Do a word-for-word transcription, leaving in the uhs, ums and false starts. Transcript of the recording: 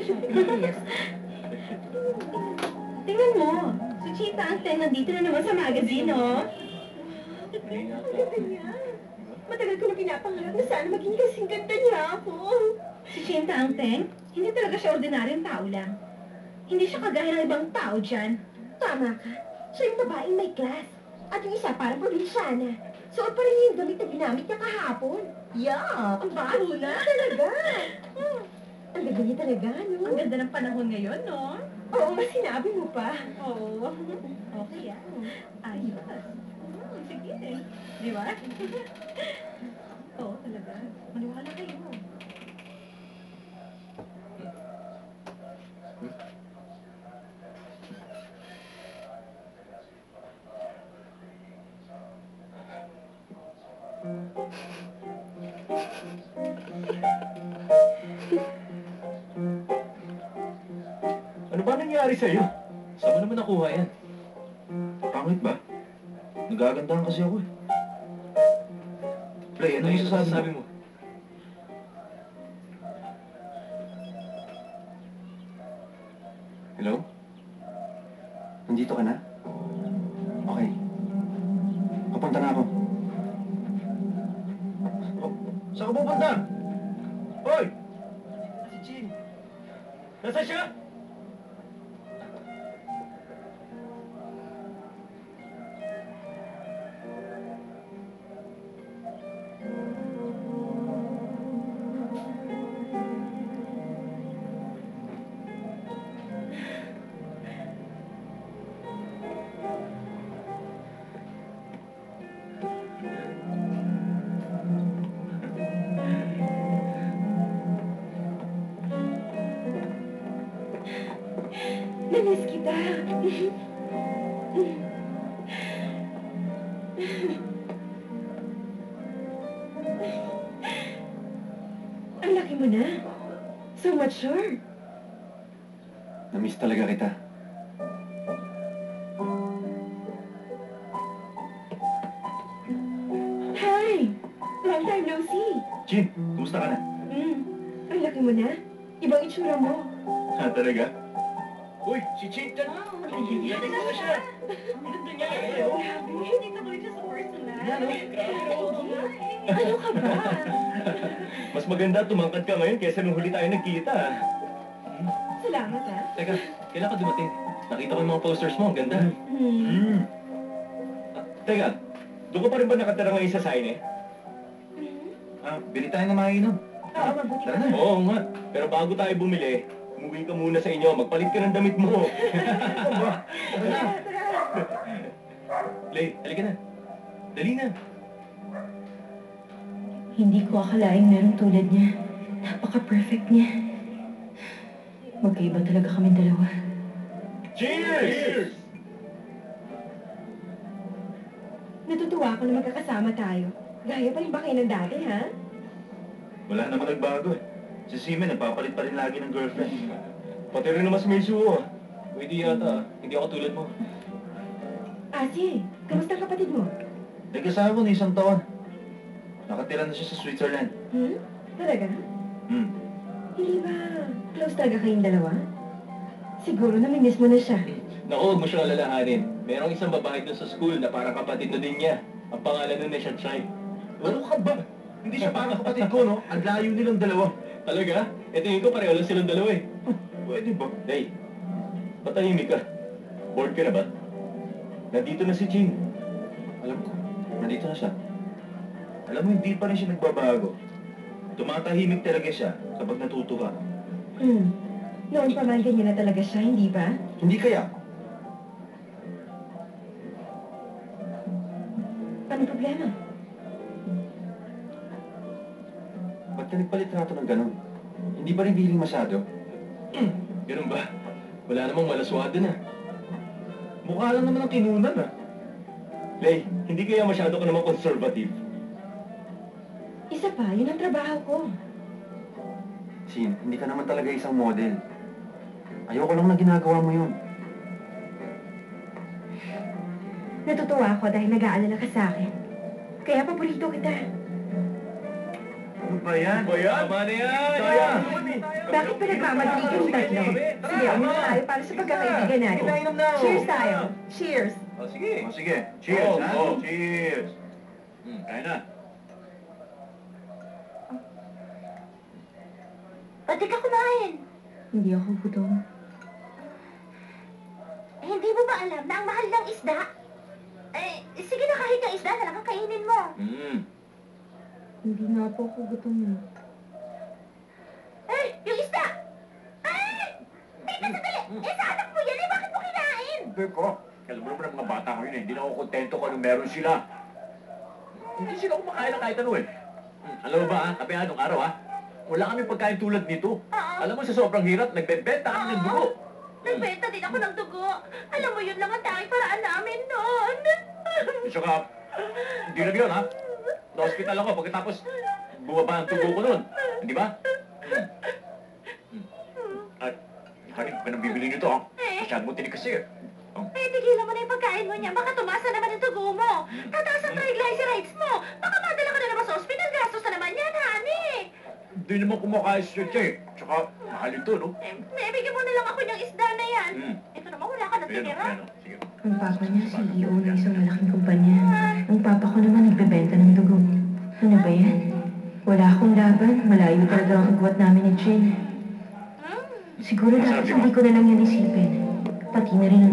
shopping. Yes. Tingnan mo. Si Chita ang Teng nandito na naman sa magazine, no? Ang ganda niya. Matagal ko na pinapangarap na sana maging kasing ganda niya ako. Si Chita ang Teng, hindi talaga siya ordinaryong tao lang. Hindi siya kagaya ng ibang tao dyan. Tama ka. Siya yung babaeng may class. At yung isa parang probinsyana. Suot pa rin yung damit na ginamit niya kahapon. Yeah, ang bago na. Talaga. Hmm. Ang ganda niya talaga, no? Ang ganda ng panahon ngayon, no? Oo, mas sinabi mo pa. Oo. Okay, yan. Ayos. Hmm, sige. Di ba? Oo, talaga. Maniwala kayo. Ano ba nangyari sa'yo? Saan mo naman nakuha yan? Pangit ba? Nagagandahan kasi ako eh. Play, ano yung sasabi mo? Hello? Nandito ka na? Okay. Papunta na ako. Oh, saan ka pupunta? Hoy! Si Chin. Nasaan siya? Namiss kita. Ang laki mo na. So mature. Namiss talaga kita. Hi! Long time no see. Chin, kumusta ka na? Hmm. Ang laki mo na. Ibang itsura mo. Ha, talaga? Uy, si Chin ka na. Galing ko na siya. Ang ganda niya eh. Grabe, hindi ka balik sa personal. Yan, oh. Ano ka ba? Mas maganda tumangkad ka ngayon kaysa nung huli tayo nagkita. Salamat, ha? Teka, kailan ka dumating? Nakita ko yung mga posters mo, ang ganda. Hmm. Hmm. Ah, teka, doon ka pa rin ba nakatira ngayon sa Saine? Ah, bili tayo na mainom. Oo, mabuti Tara ka. na. Oo nga, pero bago tayo bumili, umuwi ka muna sa inyo, magpalit ka ng damit mo. Tara na. Tara, tara. Lay, halika na. Dali na. Hindi ko akalaing meron tulad niya. Napaka-perfect niya. Magkaiba talaga kami dalawa. Cheers! Cheers! Natutuwa ako na magkakasama tayo. Gaya pa rin ba kayo ng dati, ha? Wala naman nagbago eh. Si Sime nagpapalit pa rin lagi ng girlfriend. Pati rin naman si Mitsuo ah. Pwede yata ah. Hindi ako tulad mo. Ate, kamusta ang kapatid mo? Nagkasama na isang taon. Nakatira na siya sa Switzerland. Hmm? Talaga? Hmm. Hindi ba close talaga kayong dalawa? Siguro namimiss mo na siya. Naku, huwag mo siyang alalahanin. Merong isang babae dun sa school na parang kapatid na din niya. Ang pangalan nun ay Shachai. Ano ka ba? Hindi siya parang kapatid ko, no? Ang layo nilang dalawa. Talaga? E tingin ko pareho lang silang dalawa eh. Pwede ba? Day, patahimik ka. Bored ka na ba? Nandito na si Jing. Alam ko, nandito na siya. Alam mo, hindi pa rin siya nagbabago. Tumatahimik talaga siya kapag natutuwa. Hmm. Noon pa man ganyan na talaga siya, hindi ba? Hindi kaya? Anong problema? Ba't ka nagpalit na ito ng ganun? Hindi ba rin feeling masyado? Ganun ba? Wala namang malaswada na. Mukha lang naman ang kinunan, ah. Lay, hindi kaya masyado ka naman conservative. Isa pa, yun ang trabaho ko. Sin, hindi ka naman talaga isang model. Ayoko lang na ginagawa mo yun. Natutuwa ako dahil nag-aalala ka sa akin. Kaya paborito kita. pa yan. Ba yan? Tama na yan. Sayang. Bakit pa nagmamadali yung tatlo? Sige, umuna tayo para sa pagkakaibigan natin. Kinainom na ako. Cheers tayo. Cheers. O, sige. O, sige. Cheers, Oh, ha? oh. Cheers. Hmm, kaya na. Pati ka kumain. Hindi ako gutom. Eh, hindi mo ba alam na ang mahal ng isda? Eh, sige na kahit yung isda na lang ang kainin mo. Hmm. Hindi nga po ako gutom eh. Eh, yung isda! Ay! Teka, sandali! Eh, sa anak mo yan eh, bakit mo kinain? Sabi ko, alam mo naman ang mga bata ko yun eh. Hindi na ako kontento kung anong meron sila. Hindi sila kumakain na kahit ano eh. Hmm, alam mo ba ha, kape anong araw ha? Wala kami pagkain tulad nito. Oo. Alam mo sa sobrang hirap, nagbebenta kami ng dugo. Nagbenta din ako ng dugo. Alam mo, yun lang ang tanging paraan namin noon. Isa ka, hindi lang yun ha. Sa hospital ako pagkatapos bumaba ang tubo ko nun. Hindi ba? Hmm. Hmm. At, hanin ka nang bibili nito ha. Eh? Masyado mo tinig kasi eh. Oh. Eh, tigilan mo na yung pagkain mo niya. Baka tumasa naman yung dugo mo. Tataas ang triglycerides mo. Baka madala ka na naman sa ospital. Gastos na naman yan, honey. Hindi naman kumakain siya siya eh. Tsaka, mahal ito no. Eh, may bigyan mo na lang ako ng isda na yan. Hmm. Ito naman, wala ka na Ayan o, tinira. ayan o. Sige. Ang papa niya, C E O ng isang malaking kumpanya. Ang papa ko naman nagbebenta ng dugo. Ano ba yan? Wala akong laban. Malayo talaga ang agwat namin ni Jane. Hmm? Siguro dapat hindi ko na lang yan isipin. Pati na rin ang